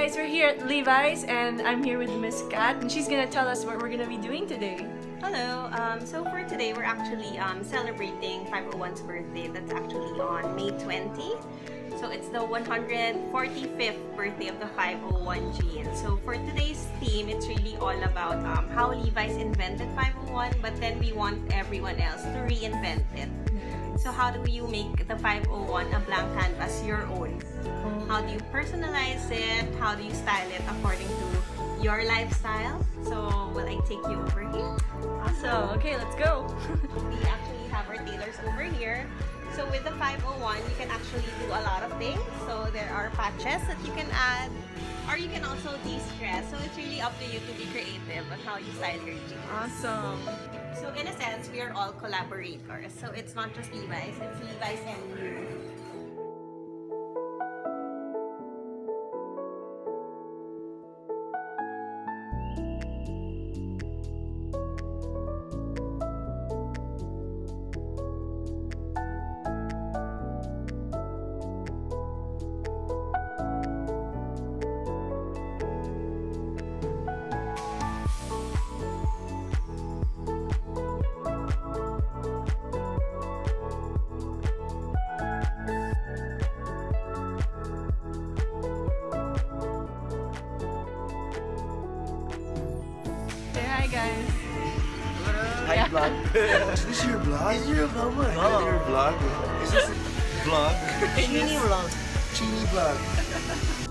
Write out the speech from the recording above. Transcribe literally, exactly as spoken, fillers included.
guys, we're here at Levi's and I'm here with Miss Kat and she's gonna tell us what we're gonna be doing today. Hello, um, so for today we're actually um, celebrating five oh one's birthday. That's actually on May twentieth. So it's the one hundred forty-fifth birthday of the five oh one gene. So for today's theme, it's really all about um, how Levi's invented five oh one, but then we want everyone else to reinvent it. So how do you make the five oh one a blank canvas your own? How do you personalize it? How do you style it according to your lifestyle? So will I take you over here? Awesome. Okay, let's go. We actually have our tailors over here. So with the five oh one, you can actually do a lot of things. So there are patches that you can add, or you can also de-stress. So it's really up to you to be creative on how you style your jeans. Awesome. So in a sense, we are all collaborators. So it's not just Levi's, it's Levi's and you. Hi guys. Hi Yeah. vlog. Is this your vlog? Is your vlog? Oh. Your vlog? Is this vlog? Chini vlog. Chini vlog.